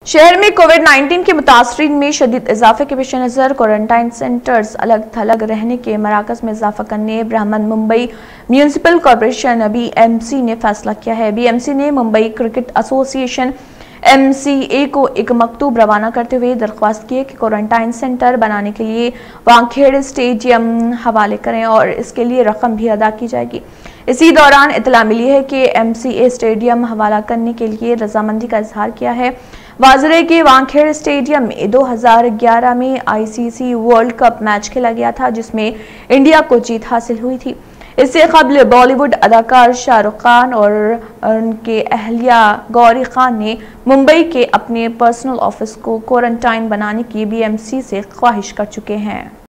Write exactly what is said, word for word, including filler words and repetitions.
शहर में Covid nineteen के मुतासरीन में शदीद इजाफे के पेश नज़र क्वारंटाइन सेंटर्स अलग थलग रहने के मराकज में इजाफा करने ब्राह्मण Mumbai municipal corporation B M C ने फैसला किया है। बी एम सी ने Mumbai cricket association M C A को एक मकतूब रवाना करते हुए दरख्वास्त की है कि क्वारंटाइन सेंटर बनाने के लिए वानखेड़े स्टेडियम हवाले करें और इसके लिए रकम भी अदा की जाएगी। इसी दौरान इतला मिली है कि एम सी ए स्टेडियम हवाला करने के लिए रजामंदी का इजहार किया है। वाजरे के वानखेड़े स्टेडियम में दो हज़ार ग्यारह में I C C world cup match खेला गया था, जिसमें इंडिया को जीत हासिल हुई थी। इससे कबल बॉलीवुड अदाकार शाहरुख खान और उनके अहलिया गौरी खान ने मुंबई के अपने पर्सनल ऑफिस को क्वारंटाइन बनाने की बी एम सी से ख्वाहिश कर चुके हैं।